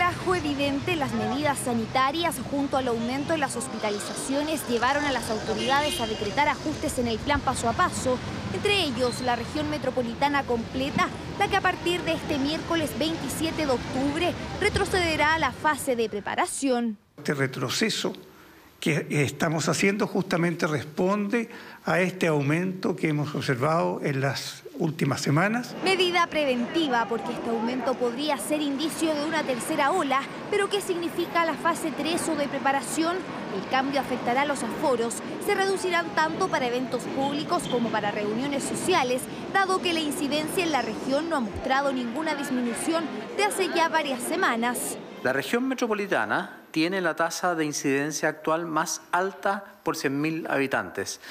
relajo evidente, las medidas sanitarias junto al aumento en las hospitalizaciones llevaron a las autoridades a decretar ajustes en el plan paso a paso, entre ellos la región metropolitana completa, la que a partir de este miércoles 27 de octubre retrocederá a la fase de preparación. Este retroceso que estamos haciendo justamente responde a este aumento que hemos observado en las últimas semanas. Medida preventiva, porque este aumento podría ser indicio de una tercera ola, pero ¿qué significa la fase 3 o de preparación? El cambio afectará a los aforos, se reducirán tanto para eventos públicos como para reuniones sociales, dado que la incidencia en la región no ha mostrado ninguna disminución de hace ya varias semanas. La región metropolitana tiene la tasa de incidencia actual más alta por 100.000 habitantes,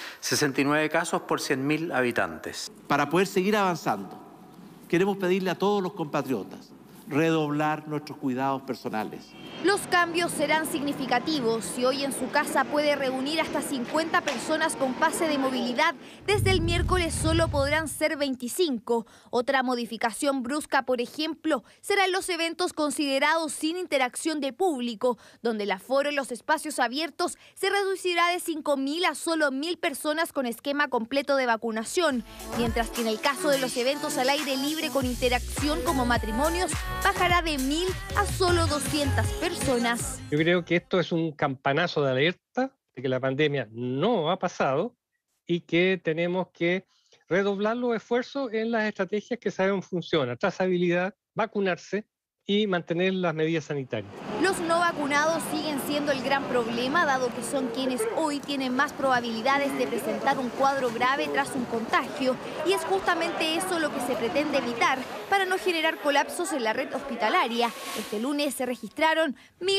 69 casos por 100.000 habitantes. Para poder seguir avanzando, queremos pedirle a todos los compatriotas redoblar nuestros cuidados personales. Los cambios serán significativos. Si hoy en su casa puede reunir hasta 50 personas con pase de movilidad, desde el miércoles solo podrán ser 25. Otra modificación brusca, por ejemplo, serán los eventos considerados sin interacción de público, donde el aforo en los espacios abiertos se reducirá de 5.000 a solo 1.000 personas con esquema completo de vacunación, mientras que en el caso de los eventos al aire libre con interacción como matrimonios, bajará de 1.000 a solo 200 personas. Yo creo que esto es un campanazo de alerta de que la pandemia no ha pasado y que tenemos que redoblar los esfuerzos en las estrategias que sabemos funcionan: trazabilidad, vacunarse y mantener las medidas sanitarias. Los no vacunados siguen siendo el gran problema, dado que son quienes hoy tienen más probabilidades de presentar un cuadro grave tras un contagio, y es justamente eso lo que se pretende evitar para no generar colapsos en la red hospitalaria. Este lunes se registraron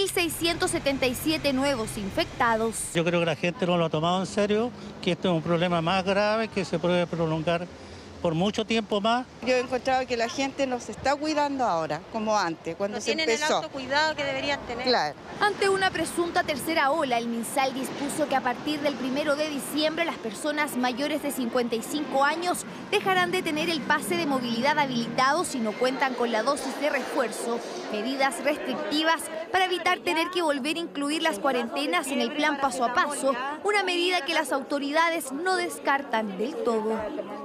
1.677 nuevos infectados. Yo creo que la gente no lo ha tomado en serio, que este es un problema más grave que se puede prolongar por mucho tiempo más. Yo he encontrado que la gente no se está cuidando ahora, como antes, cuando se empezó. No tienen el autocuidado que deberían tener. Claro. Ante una presunta tercera ola, el MinSal dispuso que a partir del 1 de diciembre las personas mayores de 55 años dejarán de tener el pase de movilidad habilitado si no cuentan con la dosis de refuerzo. Medidas restrictivas para evitar tener que volver a incluir las cuarentenas en el plan paso a paso, una medida que las autoridades no descartan del todo.